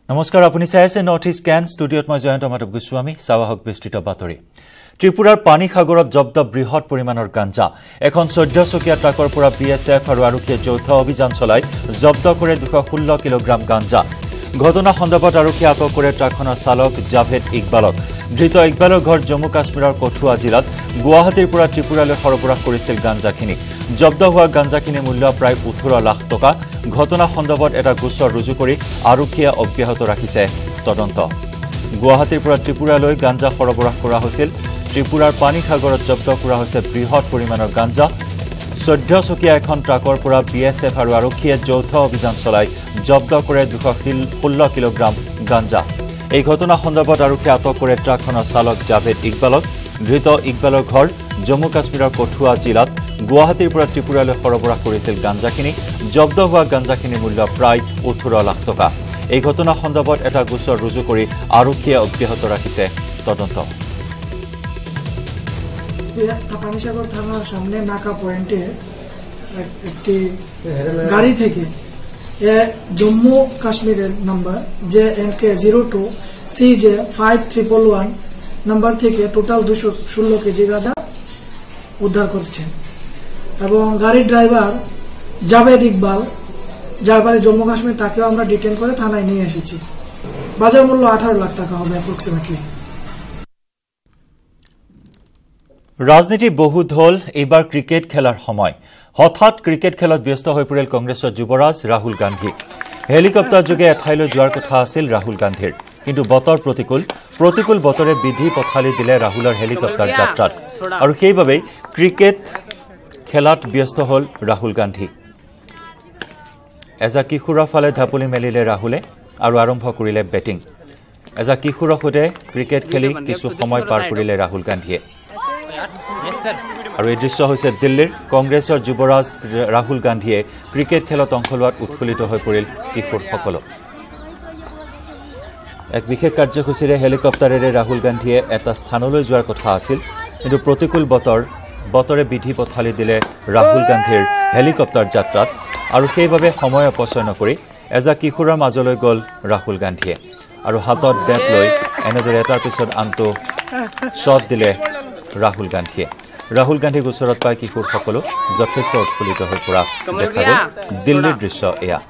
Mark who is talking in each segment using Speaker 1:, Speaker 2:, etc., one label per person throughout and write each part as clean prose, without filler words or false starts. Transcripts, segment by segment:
Speaker 1: নমস্কাৰ আপুনি চাই আছে নৰ্থ ইষ্ট স্ক্যান ষ্টুডিঅত মই জয়ন্ত মাধৱ গোস্বামী সাৱাহক বিস্তৃত বাতৰি ত্ৰিপুৰাৰ পানী সাগৰত জব্দ বৃহৎ পৰিমাণৰ গাঞ্জা এখন 14 চকীয়া ট্ৰাকৰ পৰা বিএছএফ আৰু আৰক্ষীয়ে যৌথ অভিযান চলাই জব্দ কৰে 216 কিলোগ্ৰাম গাঞ্জা ঘটনা সন্দৰ্ভত আৰক্ষীয়ে আটক কৰে ট্ৰাকখনৰ চালক জাভেদ ইকবালক ধৃত ইকবালৰ ঘৰ জম্মু কাশ্মীৰৰ কঠুৱা জিলাত গুৱাহাটীৰ পৰা ত্ৰিপুৰালৈ সৰবৰাহ কৰিছিল গাঞ্জাখিনি জব্দ হোৱা গাঞ্জাখিনি মূল্য প্ৰায় 18 লাখ টকা ঘটনা সন্দৰ্ভত এটা গোচৰ ৰুজু কৰি আৰক্ষীয়ে অব্যাহত ৰাখিছে তদন্ত গুৱাহাটীৰ পৰা ত্ৰিপুৰালৈ গাঞ্জা সৰবৰাহ কৰা হৈছিল ত্ৰিপুৰাৰ পানী সাগৰত জব্দ কৰা হৈছে বৃহৎ পৰিমাণৰ গাঞ্জা 14 চকীয়া এখন ট্ৰাকৰ পৰা বিএছএফ আৰু আৰক্ষীয়ে যৌথ অভিযান চলাই জব্দ কৰে 216 কিলোগ্ৰাম গাঞ্জা এই ঘটনা সন্দৰ্ভত আৰক্ষীয়ে আটক কৰে ট্ৰাকখনৰ চালক জাভেদ ইকবালক ধৃত ইকবালৰ ঘৰ জম্মু কাশ্মীৰৰ কঠুৱা জিলাত গুৱাহাটীৰ পৰা ত্ৰিপুৰালৈ সৰবৰাহ কৰিছিল গাঞ্জাখিনি জব্দ হোৱা গাঞ্জাখিনিৰ মূল্য প্ৰায় 18 লাখ টকা এই ঘটনা সন্দৰ্ভত এটা গোচৰ ৰুজু কৰি আৰক্ষীয়ে অব্যাহত ৰাখিছে তদন্ত
Speaker 2: পানিসাগর থানার সামনে নাকা পয়েন্টে একটি গাড়ি থেকে জম্মু কাশ্মীরের নাম্বার JNK02 CJ5111 নাম্বার থেকে টোটাল 216 কেজি গাঁজা উদ্ধার করেছেন এবং গাড়ির ড্রাইভার জাভেদ ইকবাল যার বাড়ি জম্মু কাশ্মীর তাকেও আমরা ডিটেইন করে থানায় নিয়ে এসেছি বাজার মূল্য 18 লাখ টাকা হবে অ্যাপ্রক্সিমেটলি
Speaker 1: ৰাজনীতি বহুত হল এবাৰ ক্ৰিকেট খেলাৰ সময় হঠাৎ ক্ৰিকেট খেলত ব্যস্ত হৈ পৰিল কংগ্ৰেছৰ যুৱৰাজ ৰাহুল গান্ধী হেলিকপ্টাৰ যোগে এঠাইলৈ যোৱাৰ কথা আছিল ৰাহুল গান্ধীৰ কিন্তু বতৰ প্ৰতিকূল বতৰে বিধি পথালি দিলে ৰাহুলৰ হেলিকপ্টাৰ যাত্ৰাত আৰু সেইবাবে ক্ৰিকেট খেলাত ব্যস্ত হল ৰাহুল গান্ধী এজা কিশোৰৰ ফালে ঢাপলি মেলিলে ৰাহুলে আৰু আৰম্ভ কৰিলে বেটিং এজা কিশোৰৰ সৈতে ক্ৰিকেট খেলি কিছু সময় পাৰ কৰিলে ৰাহুল গান্ধীয়ে আৰু এই দৃশ্য হৈছে দিল্লীৰ কংগ্ৰেছৰ যুৱৰাজ ৰাহুল গান্ধীয়ে ক্ৰিকেট খেলত অংশ লোৱাত উৎফুল্লিত হৈ পৰিল কিশোৰসকল এক বিশেষ কাৰ্যসূচীৰে হেলিকপ্টাৰেৰে ৰাহুল গান্ধীয়ে এটা স্থানলৈ যোৱাৰ কথা আছিল কিন্তু প্ৰতিকূল বতৰে বিধি পথালি দিলে ৰাহুল গান্ধীৰ হেলিকপ্টাৰ যাত্ৰাত আৰু সেইবাবে সময় অপচয় নকৰি এজা কিশোৰৰ মাজলৈ গ'ল ৰাহুল গান্ধীয়ে আৰু হাতত বেট লৈ এনেদৰে এটাৰ পিছত আনটো শ্বট দিলে ৰাহুল গান্ধীৰ গোচৰত পাই কিশোৰসকলো যথেষ্ট উৎফুল্লিত হৈ পৰা দেখা গ'ল দিল্লীৰ দৃশ্য এয়া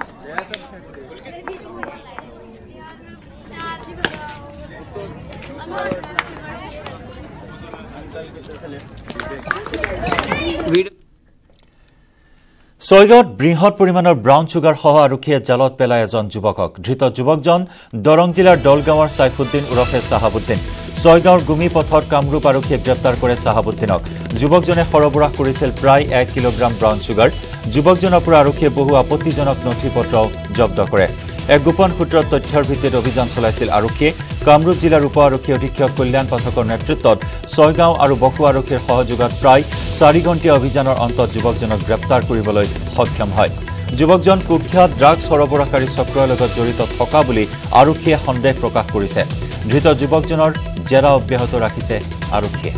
Speaker 1: ছয়গাঁৱত বৃহৎ পৰিমাণৰ ব্ৰাউন চুগাৰ সহ আৰক্ষীয়ে জালত পেলাই এজন যুৱকক ধৃত যুৱকজন দৰং জিলাৰ দলগাঁৱৰ সাইফুদ্দিন ওৰফে চাহাবুদ্দিন ছয়গাঁৱৰ গুমি পথত কামৰূপ আৰক্ষীয়ে গ্ৰেপ্তাৰ কৰে চাহাবুদ্দিনক যুৱকজনে সৰবৰাহ কৰিছিল প্ৰায় 1 কিলোগ্ৰাম ব্ৰাউন চুগাৰ যুৱকজনৰ পৰা আৰক্ষীয়ে বহু আপত্তিজনক নথি-পত্ৰ জব্দ কৰে এক গোপন সূত্ৰৰ তথ্যৰ ভিত্তিত অভিযান চলাইছিল আৰক্ষীয়ে কামৰূপ জিলাৰ উপ আৰক্ষী অধীক্ষক কল্যাণ পাঠকৰ নেতৃত্বত ছয়গাঁও আৰু বকু আৰক্ষীৰ সহযোগত প্ৰায় 4 ঘণ্টীয়া অভিযানৰ অন্তত যুৱকজনক গ্ৰেপ্তাৰ কৰিবলৈ সক্ষম হয় যুৱকজন কুখ্যাত ড্ৰাগছ সৰবৰাহকাৰী চক্ৰৰ লগত জড়িত থকা বুলি আৰক্ষীয়ে সন্দেহ প্ৰকাশ কৰিছে ধৃত যুৱকজনৰ জেৰা অব্যাহত ৰাখিছে আৰক্ষীয়ে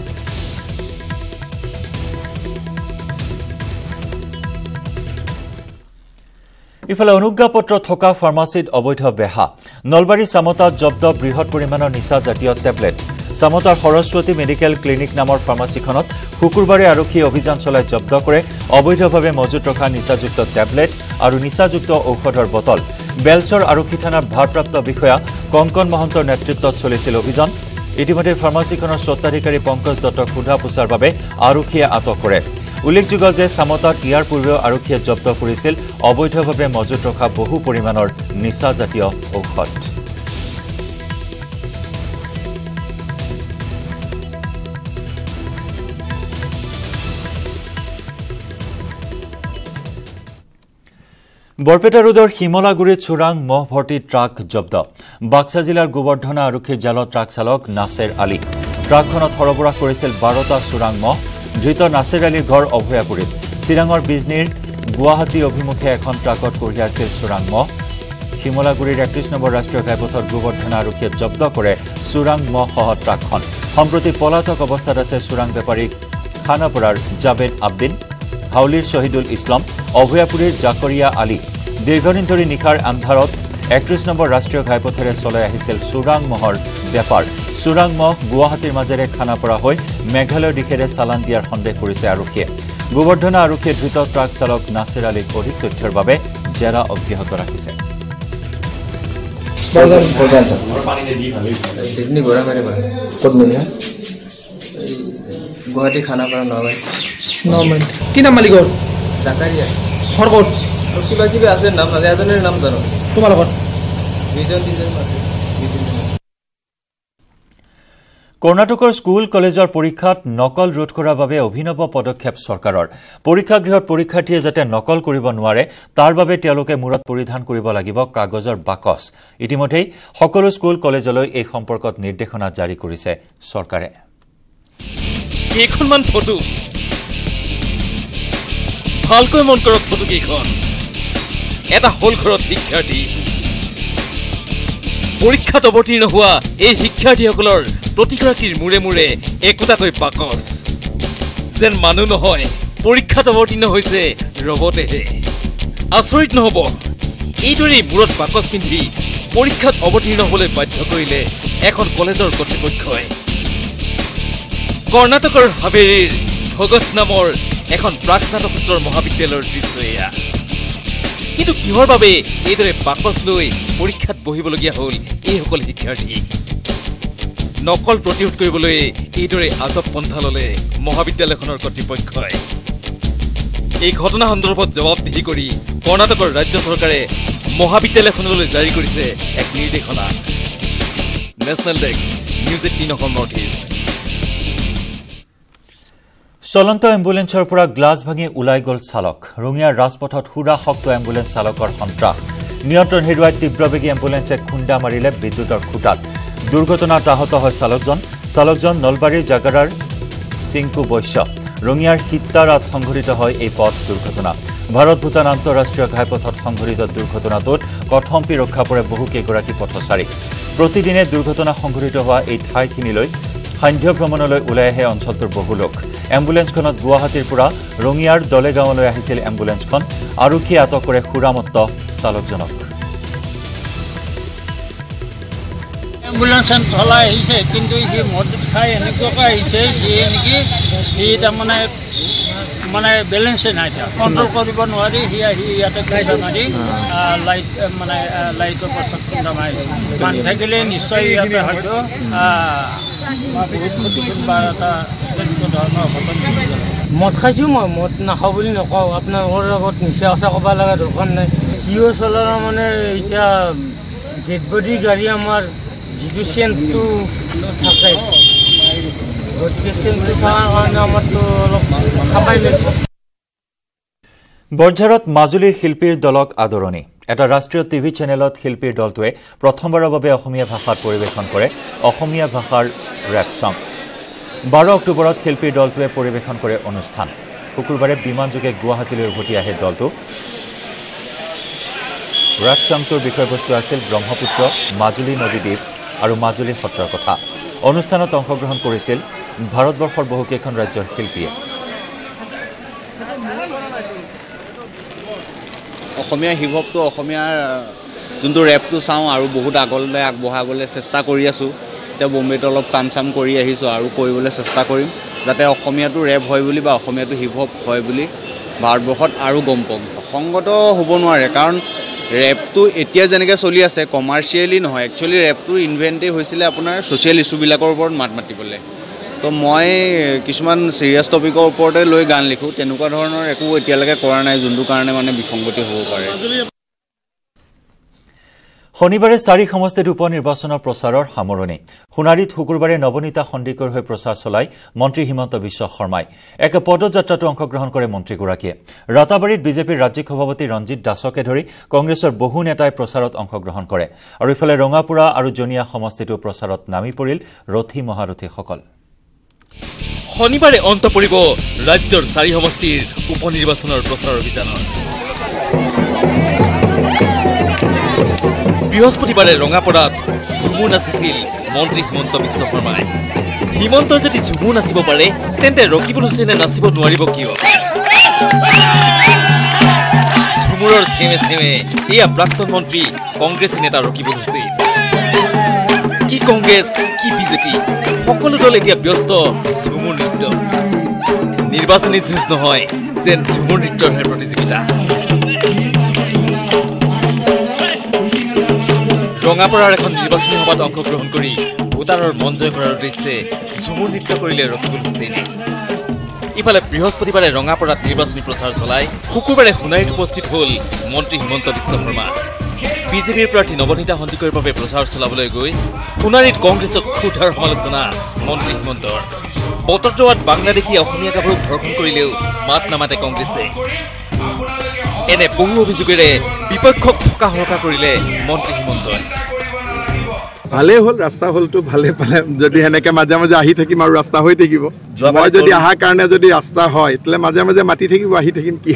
Speaker 1: ইফালে অনুজ্ঞাপত্ৰ থকা ফাৰ্মাসীত অবৈধ বেহা নলবাৰী সামতাত জব্দ বৃহৎ পৰিমাণৰ নিচা জাতীয় টেবলেট সামতাৰ সৰস্বতী মেডিকেল ক্লিনিক নামৰ ফাৰ্মাসীখনত শুকুৰবাৰে আৰক্ষীয়ে অভিযান চলাই জব্দ কৰে অবৈধভাৱে মজুত ৰখা নিচাযুক্ত টেবলেট আৰু নিচাযুক্ত ঔষধৰ বটল বেলচৰ আৰক্ষী থানাৰ ভাৰপ্ৰাপ্ত বিষয়া কংকন মহন্তৰ নেতৃত্বত চলিছিল অভিযান ইতিমধ্যে ফাৰ্মাসীখনৰ স্বত্বাধিকাৰী পংকজ দত্তক সোধা পোছাৰ বাবে আৰক্ষীয়ে আটক কৰে উল্লেখযোগ্য যে সামতাত ইয়াৰ পূৰ্বেও আৰক্ষীয়ে জব্দ কৰিছিল অবৈধভাৱে মজুত ৰখা বহু পৰিমাণৰ নিচাজাতীয় ঔষধ বৰপেটা ৰোডৰ হিমলাগুৰিত চোৰাং মহ ভৰ্তি ট্ৰাক জব্দ বাক্সা জিলাৰ গোবৰ্ধনা আৰক্ষীৰ জালত ট্ৰাক চালক নাছেৰ আলী ট্ৰাকখনত সৰবৰাহ কৰিছিল 12টা চোৰাং মহ ধৃত নাছেৰ আলীৰ ঘৰ অভয়াপুৰীত চিৰাঙৰ বিজনীৰ গুৱাহাটী অভিমুখে এখন ট্ৰাকত কঢ়িয়াইছিল চোৰাং মহ হিমলাগুৰিৰ 31 নম্বৰ ৰাষ্ট্ৰীয় ঘাইপথত গোবৰ্ধনা আৰক্ষীয়ে জব্দ কৰে চোৰাং মহ সহ ট্ৰাকখন সম্প্ৰতি পলাতক অৱস্থাত আছে চোৰাং বেপাৰী খানাপাৰাৰ জাবেদ আব্দিন হাউলিৰ শহীদুল ইছলাম অভয়াপুৰীৰ জাকৰিয়া আলী দীৰ্ঘদিন ধৰি নিখাৰ আন্ধাৰত 31 নম্বৰ ৰাষ্ট্ৰীয় ঘাইপথেৰে চলাই আহিছিল চোৰাং মহৰ বেপাৰ চোৰাং মহ গুৱাহাটীৰ মাজেৰে খানাপাৰা হৈ মেঘালয়ৰ দিশেৰে চালান দিয়াৰ সন্দেহ কৰিছে আৰক্ষীয়ে গোবৰ্ধনা আৰক্ষীয়ে ধৃত ট্ৰাক চালক নাছিৰ আলীক অধিক তথ্যৰ বাবে জেৰা অব্যাহত ৰাখিছে
Speaker 3: গুৱাহাটী খানাপাৰা 9
Speaker 4: মাইল কি নাম মালিকৰ
Speaker 3: জাকাৰিয়া
Speaker 4: খৰকট
Speaker 3: আৰু কিবা কিবি আছে নাম নাজানো এজনৰ নাম জানো
Speaker 4: তোমাৰ লগত
Speaker 3: দুজন আছে
Speaker 1: কৰ্ণাটকৰ স্কুল কলেজৰ পৰীক্ষাত নকল ৰোধ কৰাৰ বাবে অভিনৱ পদক্ষেপ চৰকাৰৰ পৰীক্ষাগৃহত পৰীক্ষাৰ্থীয়ে যাতে নকল কৰিব নোৱাৰে তাৰ বাবে তেওঁলোকে মূৰত পৰিধান কৰিব লাগিব কাগজৰ বাকচ ইতিমধ্যে সকলো স্কুল কলেজলৈ এই সম্পৰ্কত নিৰ্দেশনা জাৰি কৰিছে চৰকাৰে
Speaker 5: কেইখনমান ফটো ভালকৈ মন কৰক ফটো কেইখন এটা হল ঘৰত শিক্ষাৰ্থী পৰীক্ষাত অৱতীৰ্ণ হোৱা এই শিক্ষাৰ্থীসকলৰ প্ৰতিগৰাকীৰ মূৰে মূৰে একোটাকৈ বাকচ যেন মানুহ নহয় পৰীক্ষাত অৱতীৰ্ণ হৈছে ৰবটেহে আচৰিত নহব এইদৰে মূৰত বাকচ পিন্ধি পৰীক্ষাত অৱতীৰ্ণ হ'বলৈ বাধ্য কৰিলে এখন কলেজৰ কৰ্তৃপক্ষই কৰ্ণাটকৰ হাবেৰীৰ ভগত নামৰ এখন প্ৰাক স্নাতকোত্তৰ মহাবিদ্যালয়ৰ দৃশ্য এয়া কিন্তু কিহৰ বাবে এইদৰে বাকচ লৈ পৰীক্ষাত বহিবলগীয়া হ'ল এইসকল শিক্ষাৰ্থী নকল প্ৰতিৰোধ কৰিবলৈ এইদৰে আজব পন্থা ল'লে মহাবিদ্যালয়খনৰ কৰ্তৃপক্ষই এই ঘটনা সন্দৰ্ভত জবাবদিহি কৰি কৰ্ণাটকৰ ৰাজ্য চৰকাৰে মহাবিদ্যালয়খনলৈ জাৰি কৰিছে এক নিৰ্দেশনা national desk news 18 Assam north east
Speaker 1: চলন্ত এম্বুলেন্সৰ পৰা গ্লাছ ভাঙি ওলাই গ'ল চালক ৰঙিয়াৰ ৰাজপথত হুৰাশক্ত এম্বুলেন্স চালকৰ সন্ত্ৰাস নিয়ন্ত্ৰণ হেৰুৱাই তীব্ৰবেগী এম্বুলেন্সে খুন্দা মাৰিলে বিদ্যুতৰ খুঁটাত দুৰ্ঘটনাত আহত হয় চালকজন নলবাৰীৰ জাগাৰাৰ সিংকু বৈশ্য ৰঙিয়াৰ হিত্তাৰাত সংঘটিত হয় এই পথ দুৰ্ঘটনা ভাৰত ভূটান আন্তঃৰাষ্ট্ৰীয় ঘাইপথত সংঘটিত দুৰ্ঘটনাটোত কথম্পি ৰক্ষা পৰে বহু কেইগৰাকী পথচাৰী প্ৰতিদিনে দুৰ্ঘটনা সংঘটিত হোৱা এই ঠাইখিনিলৈ সান্ধ্য ভ্ৰমণলৈ ওলাই আহে অঞ্চলটোৰ বহু লোক এম্বুলেন্সখনত গুৱাহাটীৰ পৰা ৰঙিয়াৰ দলেগাঁৱলৈ আহিছিল এম্বুলেন্সখন আৰক্ষীয়ে আটক কৰে সুৰামত্ত চালকজনক
Speaker 6: এম্বুলেন্স চলাই আহিছে কিন্তু সি মদ খাই এনেকুৱাকৈ আহিছে যে নেকি সি তাৰমানে বেলেঞ্চে নাই কণ্ট্ৰল কৰিব নোৱাৰি সি আহি ইয়াতে খুন্দা মাৰি লাইট লাইটৰ পাছত খুন্দা মাৰিছে মানুহ থাকিলে নিশ্চয় ইয়াতে হয়তো বহুত ক্ষতিপূৰণ বা এটা তেনেকুৱা ধৰণৰ ঘটনা মদ খাইছোঁ মই মদ নাখাওঁ বুলি নকওঁ আপোনালোকৰ লগত মিছা কথা ক'ব লগা দৰকাৰ নাই জিঅ' চলাৰ মানে এতিয়া ডেড বডি গাড়ী আমাৰ যিটো চেণ্টটো থাকে গতিকে চেণ্টটো থকাৰ কাৰণে আমাৰতো অলপ খাবাই লাগিব
Speaker 1: বৰঝাৰত মাজুলীৰ শিল্পীৰ দলক আদৰণি এটা ৰাষ্ট্ৰীয় টিভি চেনেলত শিল্পীৰ দলটোৱে প্ৰথমবাৰৰ বাবে অসমীয়া ভাষাত পৰিৱেশন কৰে অসমীয়া ভাষাৰ ৰেপ সং 12 অক্টোবৰত শিল্পীৰ দলটোৱে পৰিৱেশন কৰে অনুষ্ঠান শুকুৰবাৰে বিমানযোগে গুৱাহাটীলৈ উভতি আহে দলটো ৰেপ সংটোৰ বিষয়বস্তু আছিল ব্ৰহ্মপুত্ৰ মাজুলী নদীদ্বীপ আৰু মাজুলী সত্ৰৰ কথা অনুষ্ঠানত অংশগ্ৰহণ কৰিছিল ভাৰতবৰ্ষৰ বহুকেইখন ৰাজ্যৰ শিল্পীয়ে
Speaker 7: অসমীয়া হিপ হপটো অসমীয়াৰ যোনটো ৰেপটো চাওঁ আৰু বহুত আগলৈ আগবঢ়াবলৈ চেষ্টা কৰি আছোঁ এতিয়া বম্বেত অলপ কাম চাম কৰি আহিছোঁ আৰু কৰিবলৈ চেষ্টা কৰিম যাতে অসমীয়াটো ৰেপ হয় বুলি বা অসমীয়াটো হিপ হপ হয় বুলি ভাৰতবৰ্ষত আৰু গম পাম সংগত হ'ব নোৱাৰে কাৰণ ৰেপটো এতিয়া যেনেকৈ চলি আছে কমাৰ্চিয়েলি নহয় একচুৱেলি ৰেপটো ইনভেণ্টেই হৈছিলে আপোনাৰ ছ'চিয়েল ইছ্যুবিলাকৰ ওপৰত মাত মাতিবলৈ তো মই কিছুমান চিৰিয়াছ টপিকৰ ওপৰতে লৈ গান লিখোঁ তেনেকুৱা ধৰণৰ একো এতিয়ালৈকে কৰা নাই যোনটো কাৰণে মানে বিসংগতি হ'ব পাৰে
Speaker 1: শনিবাৰে 4 সমষ্টিত উপ নিৰ্বাচনৰ প্ৰচাৰৰ সামৰণি সোণাৰীত শুকুৰবাৰে নৱনীতা সন্দিকৈৰ হৈ প্ৰচাৰ চলাই মন্ত্ৰী হিমন্ত বিশ্ব শৰ্মাই এক পদযাত্ৰাটো অংশগ্ৰহণ কৰে মন্ত্ৰীগৰাকীয়ে ৰাতাবাৰীত বিজেপিৰ ৰাজ্যিক সভাপতি ৰঞ্জিত দাসকে ধৰি কংগ্ৰেছৰ বহু নেতাই প্ৰচাৰত অংশগ্ৰহণ কৰে আৰু ইফালে ৰঙাপুৰা আৰু জনিয়া সমষ্টিটো প্ৰচাৰত নামি পৰিল ৰথী মহাৰথীসকল
Speaker 5: শনিবাৰে অন্ত পৰিব ৰাজ্যৰ 4 সমষ্টিৰ উপ নিৰ্বাচনৰ প্ৰচাৰ অভিযানৰ বৃহস্পতিবাৰে ৰঙাপাৰাত ঝুমু নাচিছিল মন্ত্ৰী হিমন্ত বিশ্ব শৰ্মাই হিমন্ত যদি ঝুমু নাচিব পাৰে তেন্তে ৰকিবুল হুছেইনে নাচিব নোৱাৰিব কিয় ঝুমুৰৰ ছেমে ছেমে এয়া প্ৰাক্তন মন্ত্ৰী কংগ্ৰেছী নেতা ৰকিবুল হুছেইন। কি কংগ্ৰেছ কি বিজেপি সকলো দল এতিয়া ব্যস্ত ঝুমুৰ নৃত্যত। নিৰ্বাচনী যুঁজ নহয় যেন ঝুমুৰ নৃত্যৰহে প্ৰতিযোগিতা। ৰঙাপাৰাৰ এখন নিৰ্বাচনী সভাত অংশগ্ৰহণ কৰি ভোটাৰৰ মন জয় কৰাৰ উদ্দেশ্যে ঝুমুৰ নৃত্য কৰিলে ৰকিবুল হুছেইনে। ইফালে বৃহস্পতিবাৰে ৰঙাপাৰাত নিৰ্বাচনী প্ৰচাৰ চলাই শুকুৰবাৰে সোণাৰীত উপস্থিত হ'ল মন্ত্ৰী হিমন্ত বিশ্ব শৰ্মা। বিজেপিৰ প্ৰাৰ্থী নৱনীতা সন্দিকৈৰ বাবে প্ৰচাৰ চলাবলৈ গৈ সোণাৰীত কংগ্ৰেছক ক্ষুধাৰ সমালোচনা মন্ত্ৰী হিমন্তৰ। বটদ্ৰৱাত বাংলাদেশী অসমীয়া গাভৰুক ধৰ্ষণ কৰিলেও মাত নামাতে কংগ্ৰেছে। এনে বহু অভিযোগেৰে বিপক্ষক থকা হৰকা কৰিলে মন্ত্ৰী হিমন্তই।
Speaker 8: ভালেই হ'ল, ৰাস্তা হ'লতো ভালে পালে। যদি সেনেকে মাজে মাজে আহি থাকিম আৰু ৰাস্তা হৈ থাকিব। মই যদি অহাৰ কাৰণে যদি ৰাস্তা হয় তেতিয়াহ'লে মাজে মাজে মাতি থাকিব, আহি থাকিম। কি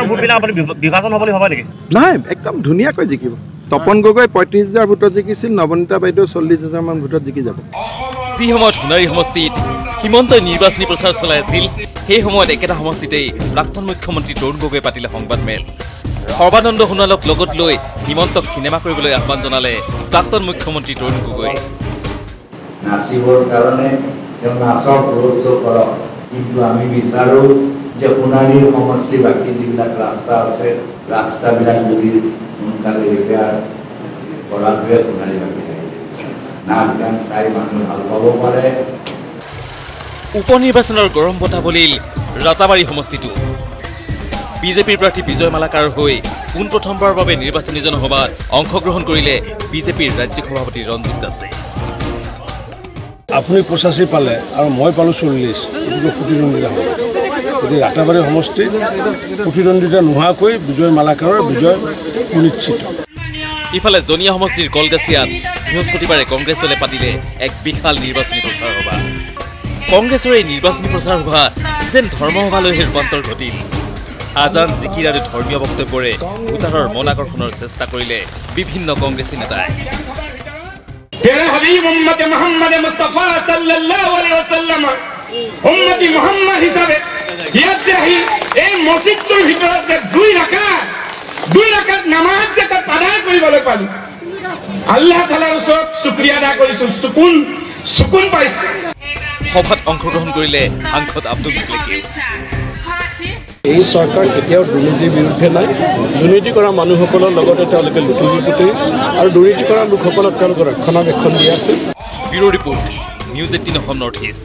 Speaker 8: নাই, একদম ধুনীয়াকৈ জিকিব। তপন গগৈ 35,000 ভোটত জিকিছিল, নৱনীতা বাইদেউ 40,000 মান ভোটত জিকি যাব।
Speaker 5: যি সময়ত সোণাৰী সমষ্টিত হিমন্তই নিৰ্বাচনী প্ৰচাৰ চলাই আছিল, সেই সময়ত একেটা সমষ্টিতেই প্ৰাক্তন মুখ্যমন্ত্ৰী তৰুণ গগৈয়ে পাতিলে সংবাদমেল। সৰ্বানন্দ সোণোৱালক লগত লৈ হিমন্তক চিনেমা কৰিবলৈ আহ্বান জনালে প্ৰাক্তন মুখ্যমন্ত্ৰী তৰুণ গগৈ।
Speaker 9: নাচিবৰ কাৰণে তেওঁ নাচক ৰোড শ্ব' কৰক, কিন্তু আমি বিচাৰোঁ যে সোণাৰীৰ সমষ্টিবাসী যিবিলাক ৰাস্তা আছে, ৰাস্তাবিলাক যদি সোনকালে ৰিপেয়াৰ কৰাটোৱে সোণাৰীবাসী নাচ গান চাই মানুহ ভাল পাব পাৰে।
Speaker 5: উপ নিৰ্বাচনৰ গৰম বতাহ বলিল ৰাতাবাৰী সমষ্টিটো। বিজেপিৰ প্ৰাৰ্থী বিজয় মালাকাৰ হৈ পোনপ্ৰথমবাৰৰ বাবে নিৰ্বাচনী জনসভাত অংশগ্ৰহণ কৰিলে বিজেপিৰ ৰাজ্যিক সভাপতি ৰঞ্জিত দাসে।
Speaker 10: আপুনি 85 পালে আৰু মই পালোঁ 40, গতিকে প্ৰতিদ্বন্দ্বিতা হ'ব। গতিকে ৰাতাবাৰী সমষ্টিত প্ৰতিদ্বন্দ্বিতা নোহোৱাকৈ বিজয় মালাকাৰৰ বিজয় সুনিশ্চিত।
Speaker 5: ইফালে জনীয়া সমষ্টিৰ কলগাছিয়াত বৃহস্পতিবাৰে কংগ্ৰেছ দলে পাতিলে এক বিশাল নিৰ্বাচনী প্ৰচাৰ সভা। কংগ্ৰেছৰ এই নিৰ্বাচনী প্ৰচাৰ সভা যেন ধৰ্মসভালৈহে ৰূপান্তৰ ঘটিল। আজান জিকিৰ আৰু ধৰ্মীয় বক্তব্যৰে ভোটাৰৰ মন আকৰ্ষণৰ চেষ্টা কৰিলে বিভিন্ন কংগ্ৰেছী নেতাই।
Speaker 11: तेरा हबीब उम्मत मोहम्मद मुस्तफा सल्लल्लाहु अलैहि वसल्लम उम्मती मोहम्मद हिसाबे ইয়াতে আহি এই মসজিদটোৰ ভিতৰত যে দুই ৰাকাত নামাজ যে আদায় কৰিবলৈ পালোঁ, আল্লাহ তাআলাৰ ওচৰত শুকৰিয়া আদায় কৰিছোঁ, সুকুন পাইছোঁ।
Speaker 5: সভাত অংশগ্ৰহণ কৰিলে সাংসদ আব্দুল মুকলেকিয়ে।
Speaker 10: এই চৰকাৰ কেতিয়াও দুৰ্নীতিৰ বিৰুদ্ধে নাই। দুৰ্নীতি কৰা মানুহসকলৰ লগতে তেওঁলোকে লুটুৰি আৰু দুৰ্নীতি কৰা লোকসকলক তেওঁলোকে ৰক্ষণাবেক্ষণ দি আছে।
Speaker 5: Bureau' report, news 18 Assam north east.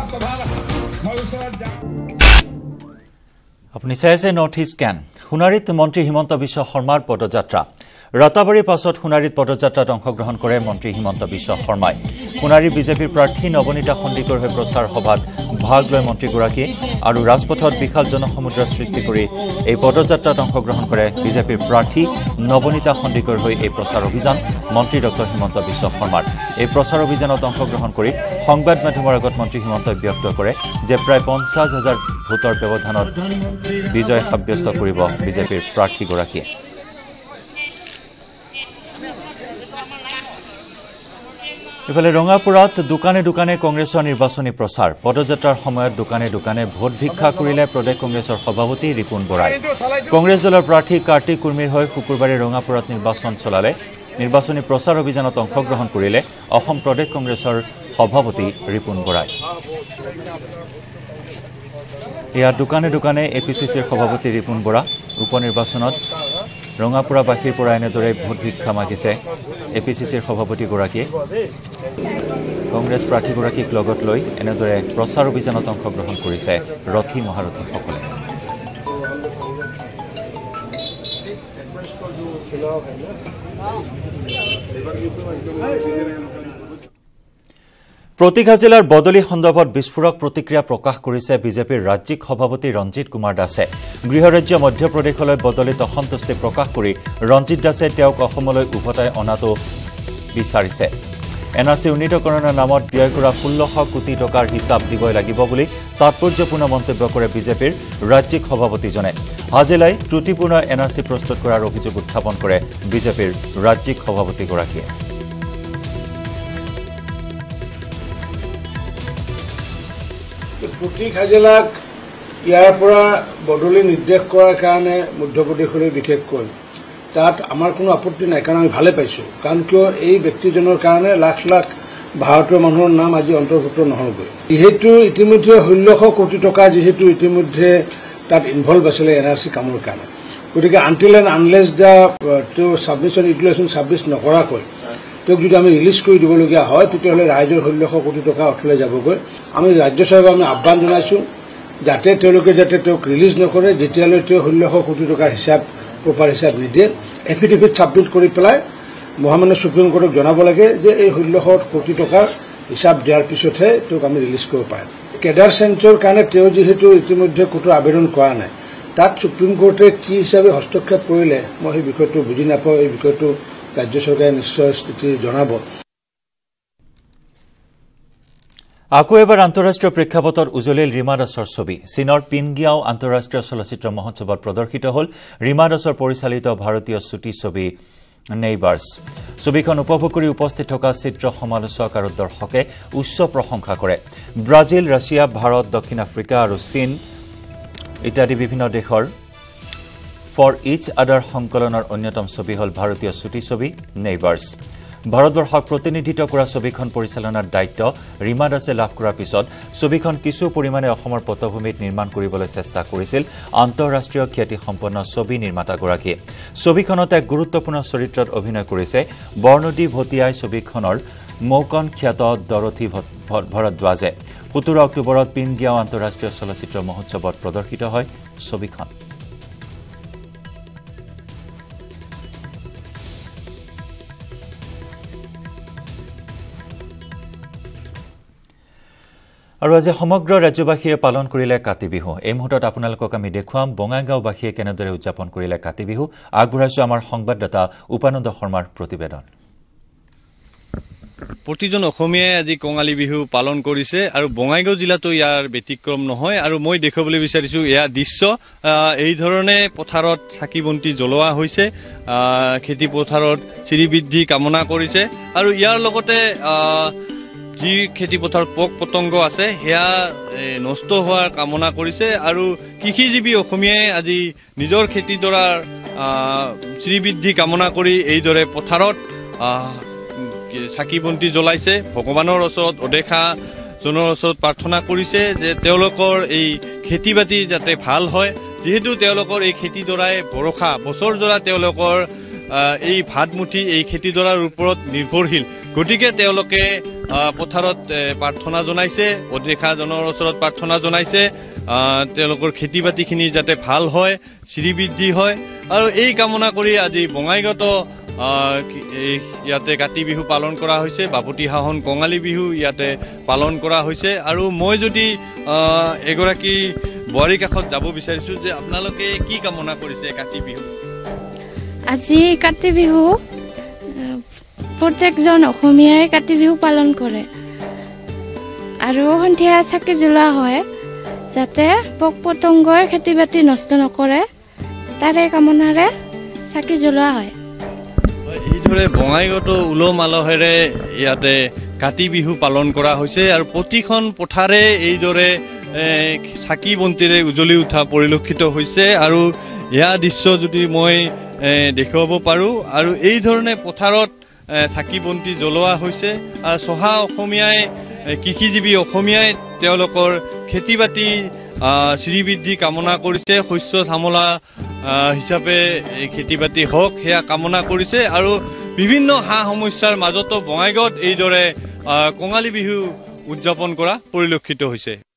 Speaker 1: আপুনি চাই আছে নৰ্থ ইষ্ট স্কেন। সোণাৰীত মন্ত্ৰী হিমন্ত বিশ্ব শৰ্মাৰ পদযাত্ৰা। ৰাতাবাৰীৰ পাছত সোণাৰীত পদযাত্ৰাত অংশগ্ৰহণ কৰে মন্ত্ৰী হিমন্ত বিশ্ব শৰ্মাই। সোণাৰীৰ বিজেপিৰ প্ৰাৰ্থী নৱনীতা সন্দিকৈৰ হৈ প্ৰচাৰ সভাত ভাগ লয় মন্ত্ৰীগৰাকীয়ে আৰু ৰাজপথত বিশাল জনসমুদ্ৰৰ সৃষ্টি কৰি এই পদযাত্ৰাত অংশগ্ৰহণ কৰে বিজেপিৰ প্ৰাৰ্থী নৱনীতা সন্দিকৈৰ হৈ এই প্ৰচাৰ অভিযান মন্ত্ৰী ডক্টৰ হিমন্ত বিশ্ব শৰ্মাৰ। এই প্ৰচাৰ অভিযানত অংশগ্ৰহণ কৰি সংবাদ মাধ্যমৰ আগত মন্ত্ৰী হিমন্তই ব্যক্ত কৰে যে প্ৰায় 50,000 ভোটৰ ব্যৱধানত বিজয় সাব্যস্ত কৰিব বিজেপিৰ প্ৰাৰ্থীগৰাকীয়ে। ইফালে ৰঙাপুৰাত দোকানে দোকানে কংগ্ৰেছৰ নিৰ্বাচনী প্ৰচাৰ। পদযাত্ৰাৰ সময়ত দোকানে দোকানে ভোট ভিক্ষা কৰিলে প্ৰদেশ কংগ্ৰেছৰ সভাপতি ৰিপুণ বৰাই। কংগ্ৰেছ দলৰ প্ৰাৰ্থী কাৰ্তিক কুৰ্মীৰ হৈ শুকুৰবাৰে ৰঙাপুৰাত নিৰ্বাচন চলালে। নিৰ্বাচনী প্ৰচাৰ অভিযানত অংশগ্ৰহণ কৰিলে অসম প্ৰদেশ কংগ্ৰেছৰ সভাপতি ৰিপুণ বৰাই। এয়া দোকানে দোকানে এপিচিচিৰ সভাপতি ৰিপুণ বৰা। উপ নিৰ্বাচনত ৰঙাপুৰাবাসীৰ পৰা এনেদৰে ভোট ভিক্ষা মাগিছে এপিচিচিৰ সভাপতিগৰাকীয়ে। কংগ্ৰেছ প্ৰাৰ্থীগৰাকীক লগত লৈ এনেদৰে প্ৰচাৰ অভিযানত অংশগ্ৰহণ কৰিছে ৰথী মহাৰথীসকলে। প্ৰতিঘা জিলাৰ বদলি সন্দৰ্ভত বিস্ফোৰক প্ৰতিক্ৰিয়া প্ৰকাশ কৰিছে বিজেপিৰ ৰাজ্যিক সভাপতি ৰঞ্জিত কুমাৰ দাসে। গৃহৰাজ্য মধ্যপ্ৰদেশলৈ বদলিত অসন্তুষ্টি প্ৰকাশ কৰি ৰঞ্জিত দাসে তেওঁক অসমলৈ উভতাই অনাটো বিচাৰিছে। এনআৰচি উন্নীতকৰণৰ নামত ব্যয় কৰা 1600 কোটি টকাৰ হিচাপ দিবই লাগিব বুলি তাৎপৰ্যপূৰ্ণ মন্তব্য কৰে বিজেপিৰ ৰাজ্যিক সভাপতিজনে। হাজিলাই ত্ৰুটিপূৰ্ণ এনআৰচি প্ৰস্তুত কৰাৰ অভিযোগ উত্থাপন কৰে বিজেপিৰ ৰাজ্যিক সভাপতিগৰাকীয়ে।
Speaker 10: প্ৰতিঘা জিলাক ইয়াৰ পৰা বদলি নিৰ্দেশ কৰাৰ কাৰণে মধ্যপ্ৰদেশলৈ বিশেষকৈ তাত আমাৰ কোনো আপত্তি নাই, কাৰণ আমি ভালে পাইছোঁ। কাৰণ কিয় এই ব্যক্তিজনৰ কাৰণে লাখ লাখ ভাৰতীয় মানুহৰ নাম আজি অন্তৰ্ভুক্ত নহ'বগৈ। যিহেতু ইতিমধ্যে 1600 কোটি টকা যিহেতু ইতিমধ্যে তাত ইনভলভ আছিলে NRC কামৰ কাৰণে, গতিকে আনটিল এণ্ড আনলেছ তেওঁ ছাবমিছন ইউটিলাইজেশ্যন ছাবমিট নকৰাকৈ তেওঁক যদি আমি ৰিলিজ কৰি দিবলগীয়া হয়, তেতিয়াহ'লে ৰাইজৰ 1600 কোটি টকা অথলে যাবগৈ। আমি ৰাজ্য চৰকাৰক আমি আহ্বান জনাইছোঁ যাতে তেওঁলোকে তেওঁক ৰিলিজ নকৰে, যেতিয়ালৈ তেওঁ 1600 কোটি টকাৰ হিচাপ প্ৰপাৰ হিচাপ নিদিয়ে। এফিডেভিট ছাবমিট কৰি পেলাই মহামান্য সুপ্ৰিম কোৰ্টক জনাব লাগে যে এই 1600 কোটি টকাৰ হিচাপ দিয়াৰ পিছতহে তেওঁক আমি ৰিলিজ কৰিব পাৰিম। কেডাৰ চেঞ্চৰ কাৰণে তেওঁ যিহেতু ইতিমধ্যে ক'তো আবেদন কৰা নাই, তাত সুপ্ৰিম কোৰ্টে কি হিচাপে হস্তক্ষেপ কৰিলে মই সেই বিষয়টো বুজি নাপাওঁ। এই বিষয়টো ৰাজ্য চৰকাৰে নিশ্চয় স্থিতি জনাব।
Speaker 1: আকৌ এবাৰ আন্তঃৰাষ্ট্ৰীয় প্ৰেক্ষাপটত উজলিল ৰীমা দাসৰ ছবি। চীনৰ পিনগিয়াও আন্তঃৰাষ্ট্ৰীয় চলচ্চিত্ৰ মহোৎসৱত প্ৰদৰ্শিত হ'ল ৰীমা দাসৰ পৰিচালিত ভাৰতীয় চুটি ছবি নেইবাৰ্ছ। ছবিখন উপভোগ কৰি উপস্থিত থকা চিত্ৰ সমালোচক আৰু দৰ্শকে উচ্চ প্ৰশংসা কৰে। ব্ৰাজিল, ৰাছিয়া, ভাৰত, দক্ষিণ আফ্ৰিকা আৰু চীন ইত্যাদি বিভিন্ন দেশৰ ফৰ ইচ আদাৰ সংকলনৰ অন্যতম ছবি হ'ল ভাৰতীয় চুটি ছবি নেইবাৰ্ছ। ভাৰতবৰ্ষক প্ৰতিনিধিত্ব কৰা ছবিখন পৰিচালনাৰ দায়িত্ব ৰীমা দাসে লাভ কৰাৰ পিছত ছবিখন কিছু পৰিমাণে অসমৰ পটভূমিত নিৰ্মাণ কৰিবলৈ চেষ্টা কৰিছিল আন্তঃৰাষ্ট্ৰীয় খ্যাতিসম্পন্ন ছবি নিৰ্মাতাগৰাকীয়ে। ছবিখনত এক গুৰুত্বপূৰ্ণ চৰিত্ৰত অভিনয় কৰিছে বৰ্ণদী ভটিয়াই ছবিখনৰ মৌকন খ্যাত ডৰথী ভৰদ্বাজে। 17 অক্টোবৰত পিনগিয়াও আন্তঃৰাষ্ট্ৰীয় চলচ্চিত্ৰ মহোৎসৱত প্ৰদৰ্শিত হয় ছবিখন। আৰু আজি সমগ্ৰ ৰাজ্যবাসীয়ে পালন কৰিলে কাতি বিহু। এই মুহূৰ্তত আপোনালোকক আমি দেখুৱাম বঙাইগাঁওবাসীয়ে কেনেদৰে উদযাপন কৰিলে কাতি বিহু। আগবঢ়াইছোঁ আমাৰ সংবাদদাতা উপানন্দ শৰ্মাৰ প্ৰতিবেদন।
Speaker 12: প্ৰতিজন অসমীয়াই আজি কঙালী বিহু পালন কৰিছে আৰু বঙাইগাঁও জিলাতো ইয়াৰ ব্যতিক্ৰম নহয়। আৰু মই দেখুৱাবলৈ বিচাৰিছোঁ এয়া দৃশ্য। এই ধৰণে পথাৰত চাকি বন্তি জ্বলোৱা হৈছে, খেতি পথাৰত শ্ৰীবৃদ্ধি কামনা কৰিছে আৰু ইয়াৰ লগতে যি খেতি পথাৰত পোক পতংগ আছে সেয়া নষ্ট হোৱাৰ কামনা কৰিছে। আৰু কৃষিজীৱী অসমীয়াই আজি নিজৰ খেতিডৰাৰ শ্ৰীবৃদ্ধি কামনা কৰি এইদৰে পথাৰত চাকি বন্তি জ্বলাইছে। ভগৱানৰ ওচৰত অদেখা জনৰ ওচৰত প্ৰাৰ্থনা কৰিছে যে তেওঁলোকৰ এই খেতি বাতি যাতে ভাল হয়, যিহেতু তেওঁলোকৰ এই খেতিডৰাই ভৰসা, বছৰজোৰা তেওঁলোকৰ এই ভাতমুঠি এই খেতিডৰাৰ ওপৰত নিৰ্ভৰশীল। গতিকে তেওঁলোকে পথাৰত প্ৰাৰ্থনা জনাইছে, অদেখাজনৰ ওচৰত প্ৰাৰ্থনা জনাইছে তেওঁলোকৰ খেতি বাতিখিনি যাতে ভাল হয়, শ্ৰীবৃদ্ধি হয়। আৰু এই কামনা কৰি আজি বঙাইগাঁৱতো ইয়াতে কাতি বিহু পালন কৰা হৈছে। বাপুতি সাহোন কঙালী বিহু ইয়াতে পালন কৰা হৈছে। আৰু মই যদি এগৰাকী বোৱাৰীৰ কাষত যাব বিচাৰিছোঁ যে আপোনালোকে কি কামনা কৰিছে কাতি বিহু?
Speaker 13: আজি কাতি বিহু প্ৰত্যেকজন অসমীয়াই কাতি বিহু পালন কৰে আৰু সন্ধিয়া চাকি জ্বলোৱা হয় যাতে পোক পতংগই খেতি বাতি নষ্ট নকৰে, তাৰে কামনাৰে চাকি জ্বলোৱা হয়।
Speaker 12: এইদৰে বঙাইগাঁৱতো উলহ মালহেৰে ইয়াতে কাতি বিহু পালন কৰা হৈছে আৰু প্ৰতিখন পথাৰে এইদৰে চাকি বন্তিৰে উজ্বলি উঠা পৰিলক্ষিত হৈছে। আৰু এয়া দৃশ্য যদি মই দেখুৱাব পাৰোঁ, আৰু এই ধৰণে পথাৰত চাকি বন্তি জ্বলোৱা হৈছে। চহা অসমীয়াই, কৃষিজীৱী অসমীয়াই তেওঁলোকৰ খেতি বাতি শ্ৰীবৃদ্ধি কামনা কৰিছে, শস্য চামলা হিচাপে খেতি বাতি হওক সেয়া কামনা কৰিছে। আৰু বিভিন্ন সা সমস্যাৰ মাজতো বঙাইগাঁৱত এইদৰে কঙালী বিহু উদযাপন কৰা পৰিলক্ষিত হৈছে।